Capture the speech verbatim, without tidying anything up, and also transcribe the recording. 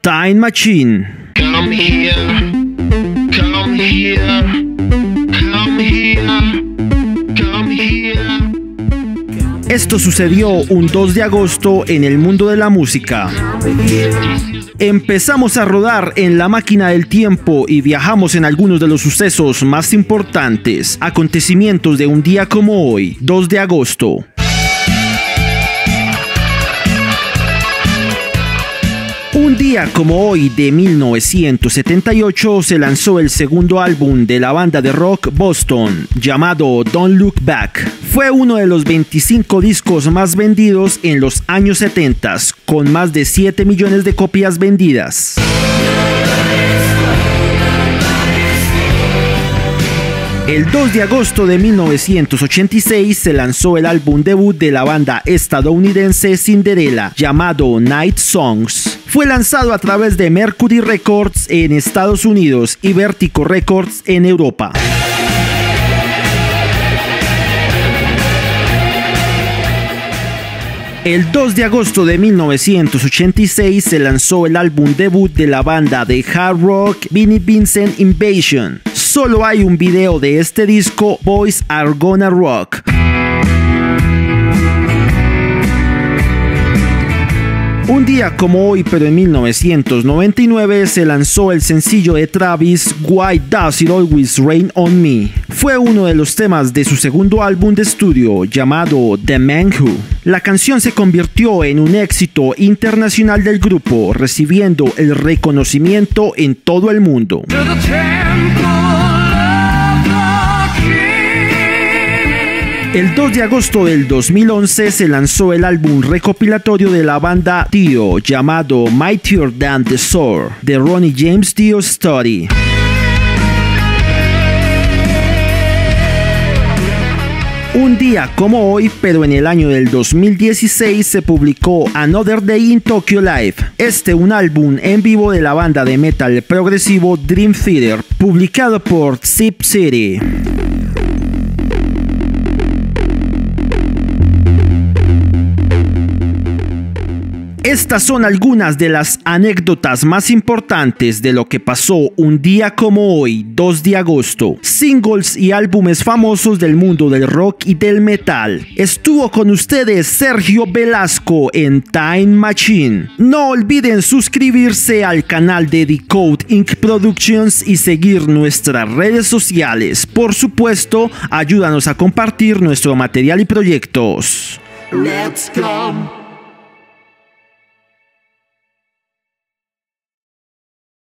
Time Machine. Come here, come here, come here, come here. Esto sucedió un dos de agosto en el mundo de la música. Empezamos a rodar en la máquina del tiempo y viajamos en algunos de los sucesos más importantes, acontecimientos de un día como hoy, dos de agosto. Un día como hoy de mil novecientos setenta y ocho se lanzó el segundo álbum de la banda de rock Boston, llamado Don't Look Back. Fue uno de los veinticinco discos más vendidos en los años setenta, con más de siete millones de copias vendidas. El dos de agosto de mil novecientos ochenta y seis se lanzó el álbum debut de la banda estadounidense Cinderella, llamado Night Songs. Fue lanzado a través de Mercury Records en Estados Unidos y Vertigo Records en Europa. El dos de agosto de mil novecientos ochenta y seis se lanzó el álbum debut de la banda de hard rock Vinnie Vincent Invasion. Solo hay un video de este disco, Boys Are Gonna Rock. Un día como hoy, pero en mil novecientos noventa y nueve, se lanzó el sencillo de Travis, Why Does It Always Rain on Me. Fue uno de los temas de su segundo álbum de estudio, llamado The Man Who. La canción se convirtió en un éxito internacional del grupo, recibiendo el reconocimiento en todo el mundo. El dos de agosto del dos mil once se lanzó el álbum recopilatorio de la banda Dio, llamado Mightier Than the Sword, The Ronnie James Dio Story. Un día como hoy, pero en el año del dos mil dieciséis, se publicó Another Day in Tokyo Live. Este un álbum en vivo de la banda de metal progresivo Dream Theater, publicado por Zip City. Estas son algunas de las anécdotas más importantes de lo que pasó un día como hoy, dos de agosto. Singles y álbumes famosos del mundo del rock y del metal. Estuvo con ustedes Sergio Velasco en Time Machine. No olviden suscribirse al canal de Decode Incorporated Productions y seguir nuestras redes sociales. Por supuesto, ayúdanos a compartir nuestro material y proyectos. Let's go.